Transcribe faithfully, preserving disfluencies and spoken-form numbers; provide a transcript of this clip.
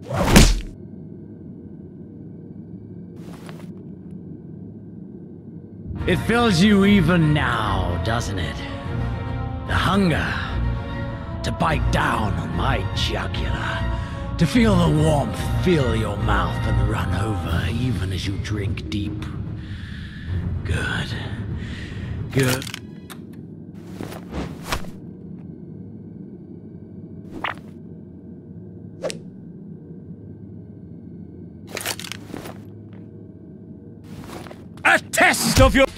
It fills you even now, doesn't it? The hunger to bite down on my jugular, to feel the warmth fill your mouth and run over even as you drink deep. Good. Good. A test of your...